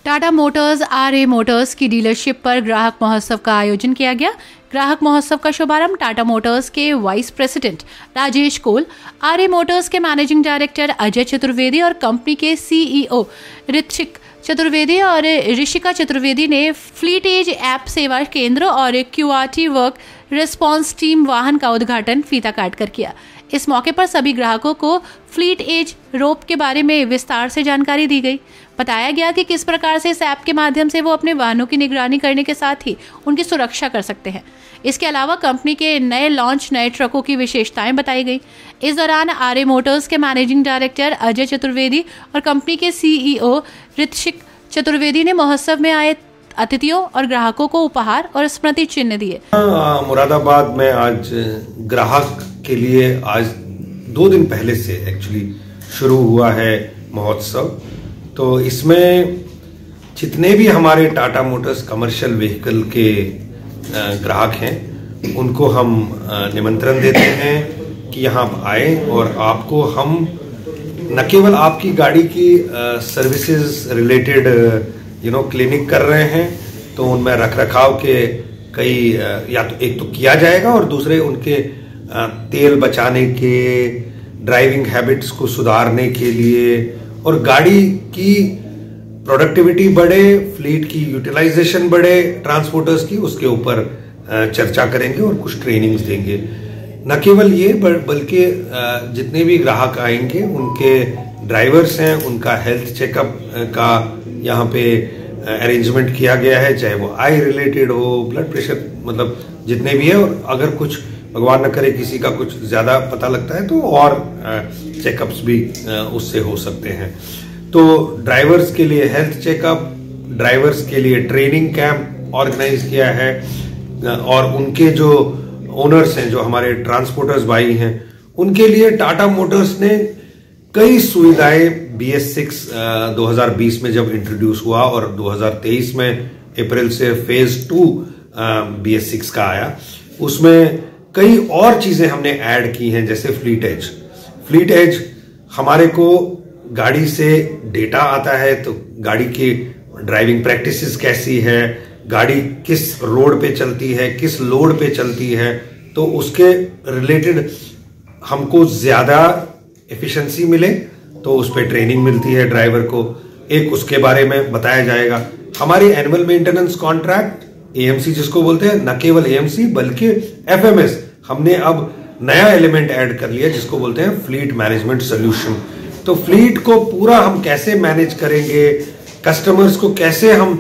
Tata Motors RA Motors की dealership पर ग्राहक महोत्सव का आयोजन किया गया। ग्राहक महोत्सव का शुभारंभ टाटा मोटर्स के vice president Rajesh Kol, RA Motors के मैनेजिंग डायरेक्टर अजय चतुर्वेदी और कंपनी के सीईओ ऋतिक चतुर्वेदी और ऋषिका चतुर्वेदी ने फ्लीट एज ऐप सेवा केंद्र और क्यूआरटी वर्क रिस्पॉन्स टीम वाहन का उद्घाटन फीता काटकर किया। इस मौके पर सभी ग्राहकों को फ्लीट एज रोप के बारे में विस्तार से जानकारी दी गई। बताया गया कि किस प्रकार से इस ऐप के माध्यम से वो अपने वाहनों की निगरानी करने के साथ ही उनकी सुरक्षा कर सकते हैं। इसके अलावा कंपनी के नए लॉन्च नए ट्रकों की विशेषताएं बताई गई। इस दौरान आरए मोटर्स के मैनेजिंग डायरेक्टर अजय चतुर्वेदी और कंपनी के सीईओ ऋतिक चतुर्वेदी ने महोत्सव में आए अतिथियों और ग्राहकों को उपहार और स्मृति चिन्ह दिए। मुरादाबाद में आज ग्राहक के लिए आज 2 दिन पहले से एक्चुअली शुरू हुआ है महोत्सव। तो इसमें जितने भी हमारे टाटा मोटर्स कमर्शियल व्हीकल के ग्राहक हैं उनको हम निमंत्रण देते हैं कि यहाँ आए और आपको हम न केवल आपकी गाड़ी की सर्विसेज रिलेटेड क्लिनिक कर रहे हैं, तो उनमें रखरखाव के कई या तो एक तो किया जाएगा और दूसरे उनके तेल बचाने के, ड्राइविंग हैबिट्स को सुधारने के लिए और गाड़ी की प्रोडक्टिविटी बढ़े, फ्लीट की यूटिलाइजेशन बढ़े ट्रांसपोर्टर्स की, उसके ऊपर चर्चा करेंगे और कुछ ट्रेनिंग्स देंगे। न केवल ये बल्कि जितने भी ग्राहक आएंगे उनके ड्राइवर्स हैं, उनका हेल्थ चेकअप का यहाँ पे अरेंजमेंट किया गया है, चाहे वो आई रिलेटेड हो, ब्लड प्रेशर, मतलब जितने भी है। और अगर कुछ भगवान न करे किसी का कुछ ज्यादा पता लगता है तो और चेकअप्स भी उससे हो सकते हैं। तो ड्राइवर्स के लिए हेल्थ चेकअप, ड्राइवर्स के लिए ट्रेनिंग कैंप ऑर्गेनाइज किया है और उनके जो ओनर्स हैं, जो हमारे ट्रांसपोर्टर्स भाई हैं, उनके लिए टाटा मोटर्स ने कई सुविधाएं BS6 2020 में जब इंट्रोड्यूस हुआ और 2023 में अप्रैल से फेज 2 BS6 का आया, उसमें कई और चीजें हमने ऐड की हैं, जैसे फ्लीट एज हमारे को गाड़ी से डेटा आता है, तो गाड़ी की ड्राइविंग प्रैक्टिसेस कैसी है, गाड़ी किस रोड पे चलती है, किस लोड पे चलती है, तो उसके रिलेटेड हमको ज्यादा एफिशिएंसी मिले तो उस पर ट्रेनिंग मिलती है ड्राइवर को। एक उसके बारे में बताया जाएगा। हमारी एनुअल मेंटेनेंस कॉन्ट्रैक्ट AMC जिसको बोलते हैं, न केवल AMC बल्कि FMS, हमने अब नया एलिमेंट ऐड कर लिया जिसको बोलते हैं फ्लीट मैनेजमेंट सोल्यूशन। तो फ्लीट को पूरा हम कैसे मैनेज करेंगे, कस्टमर्स को कैसे हम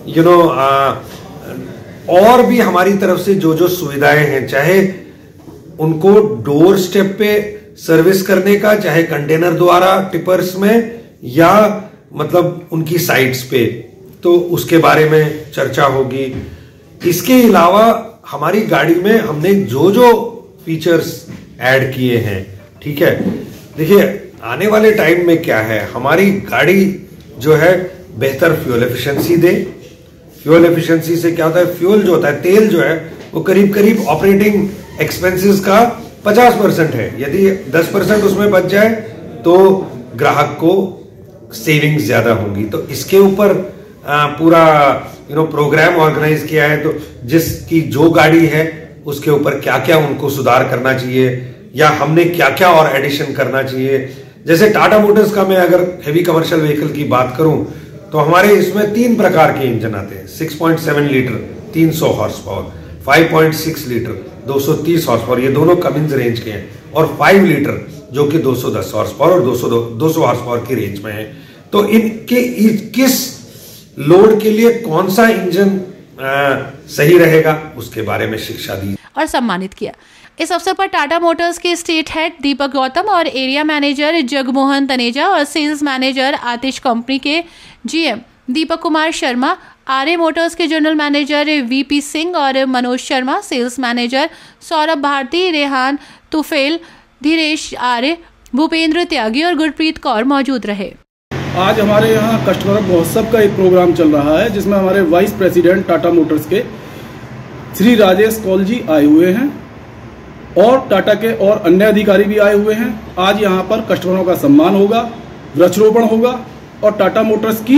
और भी हमारी तरफ से जो जो सुविधाएं हैं, चाहे उनको डोर स्टेप पे सर्विस करने का, चाहे कंटेनर द्वारा टिपर्स में, या मतलब उनकी साइट्स पे, तो उसके बारे में चर्चा होगी। इसके अलावा हमारी गाड़ी में हमने जो जो फीचर्स ऐड किए हैं, ठीक है, देखिए आने वाले टाइम में क्या है, हमारी गाड़ी जो है बेहतर फ्यूल एफिशिएंसी दे। फ्यूल एफिशिएंसी से क्या होता है, फ्यूल जो होता है, तेल जो है, वो करीब करीब ऑपरेटिंग एक्सपेंसेस का 50% है। यदि 10% उसमें बच जाए तो ग्राहक को सेविंग्स ज्यादा होंगी। तो इसके ऊपर पूरा प्रोग्राम ऑर्गेनाइज किया है। तो जिसकी जो गाड़ी है उसके ऊपर क्या क्या उनको सुधार करना चाहिए या हमने क्या क्या और एडिशन करना चाहिए। जैसे टाटा मोटर्स का मैं अगर हेवी कमर्शियल व्हीकल की बात करूं तो हमारे इसमें 3 प्रकार के इंजन आते हैं। 6.7 litre 300 horse power, 5.6 litre 230 horse power, ये दोनों कमिंस रेंज के हैं, और 5 लीटर जो कि 210 हॉर्स पावर और 200 हॉर्स पावर की रेंज में है। तो इनके किस लोड के लिए कौन सा इंजन सही रहेगा उसके बारे में शिक्षा दी और सम्मानित किया। इस अवसर पर टाटा मोटर्स के स्टेट हेड दीपक गौतम और एरिया मैनेजर जगमोहन तनेजा और सेल्स मैनेजर आतिश, कंपनी के GM Deepak Kumar Sharma, RA Motors के जनरल मैनेजर VP सिंह और मनोज शर्मा, सेल्स मैनेजर सौरभ भारती, रेहान तुफेल, धीरेश आर्य, भूपेंद्र त्यागी और गुरप्रीत कौर मौजूद रहे। आज हमारे यहाँ कस्टमर महोत्सव का एक प्रोग्राम चल रहा है जिसमें हमारे वाइस प्रेसिडेंट टाटा मोटर्स के श्री राजेश कौल जी आए हुए हैं और टाटा के और अन्य अधिकारी भी आए हुए हैं। आज यहाँ पर कस्टमरों का सम्मान होगा, वृक्षारोपण होगा और टाटा मोटर्स की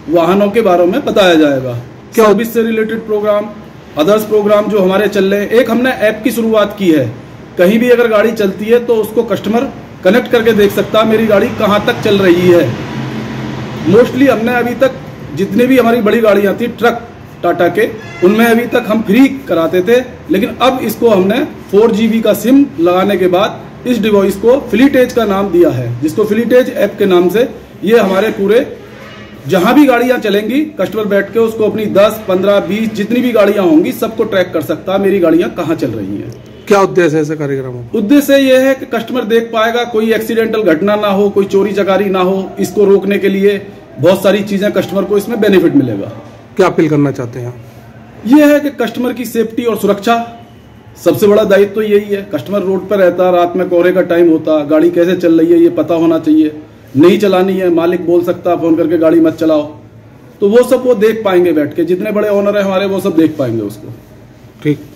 वाहनों के बारे में बताया जाएगा। सर्विस से रिलेटेड प्रोग्राम, अदर्स प्रोग्राम जो हमारे चल रहे हैं। एक हमने ऐप की शुरुआत की है, कहीं भी अगर गाड़ी चलती है तो उसको कस्टमर कनेक्ट करके देख सकता है मेरी गाड़ी कहाँ तक चल रही है। मोस्टली हमने अभी तक जितने भी हमारी बड़ी गाड़ियाँ थी ट्रक टाटा के, उनमें अभी तक हम फ्री कराते थे, लेकिन अब इसको हमने 4GB का सिम लगाने के बाद इस डिवाइस को फ्लीट एज का नाम दिया है, जिसको फ्लीट एज ऐप के नाम से ये हमारे पूरे जहां भी गाड़ियां चलेंगी कस्टमर बैठ के उसको अपनी 10, 15, 20 जितनी भी गाड़ियां होंगी सबको ट्रैक कर सकता है मेरी गाड़ियां कहां चल रही हैं। क्या उद्देश्य है ऐसे कार्यक्रम? उद्देश्य ये है कि कस्टमर देख पाएगा, कोई एक्सीडेंटल घटना ना हो, कोई चोरी चकारी ना हो। इसको रोकने के लिए बहुत सारी चीजें कस्टमर को इसमें बेनिफिट मिलेगा। क्या अपील करना चाहते हैं? ये है कि कस्टमर की सेफ्टी और सुरक्षा सबसे बड़ा दायित्व तो यही है। कस्टमर रोड पर रहता, रात में कोहरे का टाइम होता, गाड़ी कैसे चल रही है ये पता होना चाहिए। नहीं चलानी है, मालिक बोल सकता फोन करके गाड़ी मत चलाओ, तो वो सब वो देख पाएंगे बैठ के। जितने बड़े ओनर है हमारे वो सब देख पाएंगे उसको। ठीक।